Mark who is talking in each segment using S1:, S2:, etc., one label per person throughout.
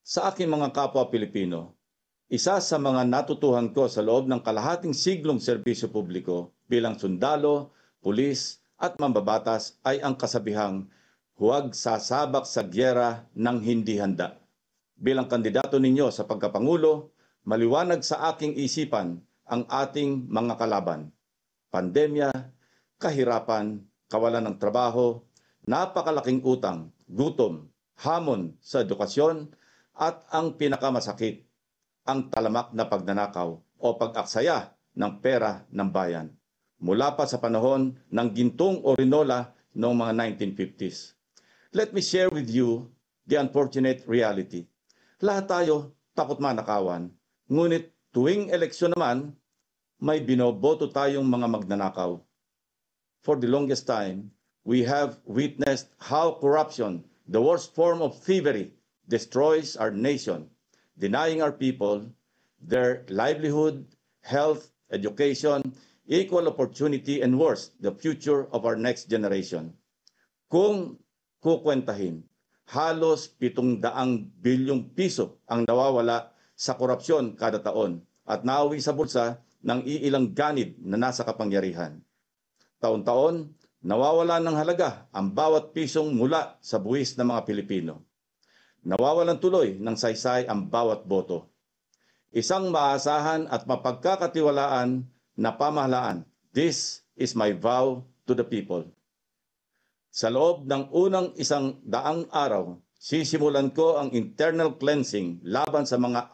S1: Sa aking mga kapwa Pilipino, isa sa mga natutuhan ko sa loob ng kalahating siglong serbisyo publiko bilang sundalo, pulis at mambabatas ay ang kasabihang huwag sasabak sa gyera ng hindi handa. Bilang kandidato ninyo sa pagkapangulo, maliwanag sa aking isipan ang ating mga kalaban. Pandemya, kahirapan, kawalan ng trabaho, napakalaking utang, gutom, hamon sa edukasyon, at ang pinakamasakit, ang talamak na pagnanakaw o pag-aksaya ng pera ng bayan. Mula pa sa panahon ng Gintong o Rinola noong mga 1950s. Let me share with you the unfortunate reality. Lahat tayo takot manakawan, ngunit tuwing eleksyon naman, may binoboto tayong mga magnanakaw. For the longest time, we have witnessed how corruption, the worst form of thievery, destroys our nation, denying our people their livelihood, health, education, equal opportunity, and worse, the future of our next generation. Kung kukwentahin, halos 700 bilyong piso ang nawawala sa korupsyon kada taon at nauwi sa bulsa ng iilang ganid na nasa kapangyarihan. Taon-taon, nawawala ng halaga ang bawat pisong mula sa buwis ng mga Pilipino. Nawawalan tuloy ng saysay ang bawat boto. Isang maasahan at mapagkakatiwalaan na pamahalaan. This is my vow to the people. Sa loob ng unang 100 araw, sisimulan ko ang internal cleansing laban sa mga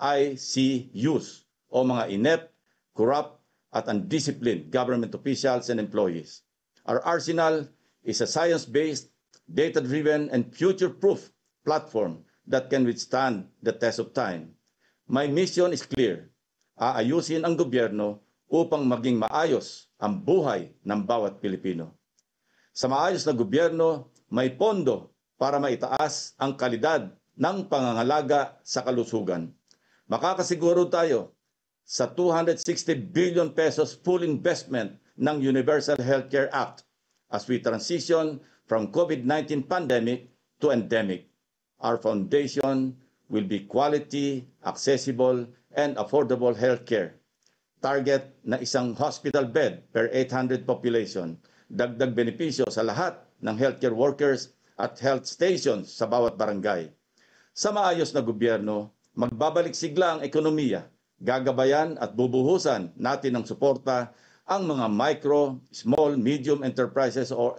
S1: ICUs o mga inept, corrupt, at undisciplined government officials and employees. Our arsenal is a science-based, data-driven, and future-proof platform that can withstand the test of time. My mission is clear. Aayusin ang gobyerno upang maging maayos ang buhay ng bawat Pilipino. Sa maayos na gobyerno, may pondo para maitaas ang kalidad ng pangangalaga sa kalusugan. Makakasiguro tayo sa 260 billion pesos full investment ng Universal Healthcare Act as we transition from COVID-19 pandemic to endemic. Our foundation will be quality, accessible, and affordable healthcare. Target na isang hospital bed per 800 population. Dagdag benepisyo sa lahat ng healthcare workers at health stations sa bawat barangay. Sa maayos na gobyerno, magbabalik sigla ang ekonomiya. Gagabayan at bubuhusan natin ng suporta ang mga micro, small, medium enterprises or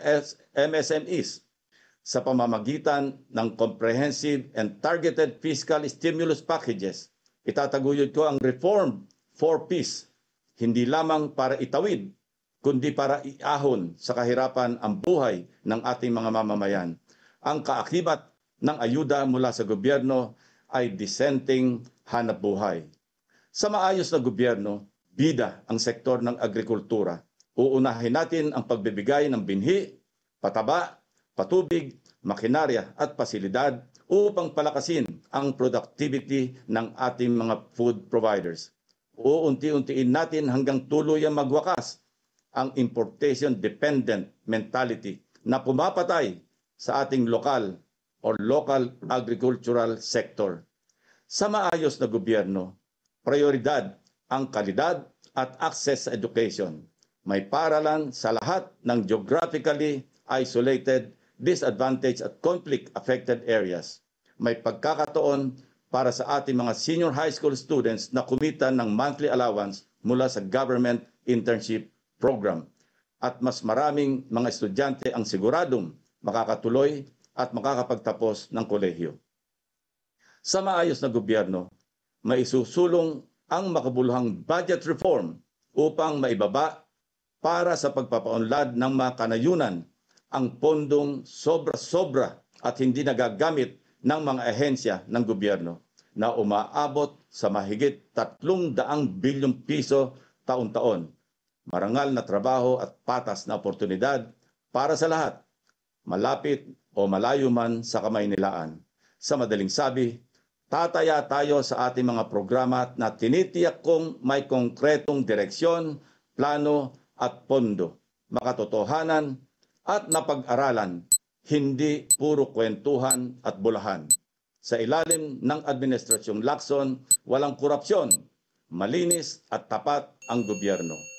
S1: MSMEs sa pamamagitan ng comprehensive and targeted fiscal stimulus packages. Itataguyod ko ang Reform 4Ps, hindi lamang para itawid, kundi para iahon sa kahirapan ang buhay ng ating mga mamamayan. Ang kaakibat ng ayuda mula sa gobyerno ay disenteng hanapbuhay. Sa maayos na gobyerno, bida ang sektor ng agrikultura. Uunahin natin ang pagbibigay ng binhi, pataba, patubig, makinarya at pasilidad upang palakasin ang productivity ng ating mga food providers. Uunti-untiin natin hanggang tuluyang magwakas ang importation-dependent mentality na pumapatay sa ating lokal or local agricultural sector. Sa maayos na gobyerno, prioridad ang kalidad at access sa education. May paaralan sa lahat ng geographically isolated, disadvantaged at conflict-affected areas. May pagkakataon para sa ating mga senior high school students na kumita ng monthly allowance mula sa government internship program. At mas maraming mga estudyante ang siguradong makakatuloy at makakapagtapos ng kolehiyo. Sa maayos na gobyerno, may isusulong ang makabuluhang budget reform upang maibaba para sa pagpapaunlad ng mga kanayunan ang pondong sobra-sobra at hindi nagagamit ng mga ahensya ng gobyerno na umaabot sa mahigit 300 bilyong piso taon-taon. Marangal na trabaho at patas na oportunidad para sa lahat, malapit o malayo man sa Kamaynilaan. Sa madaling sabi, tataya tayo sa ating mga programa na tinitiyak kong may konkretong direksyon, plano at pondo, makatotohanan at napag-aralan, hindi puro kwentuhan at bulahan. Sa ilalim ng Administrasyong Lacson, walang korupsyon, malinis at tapat ang gobyerno.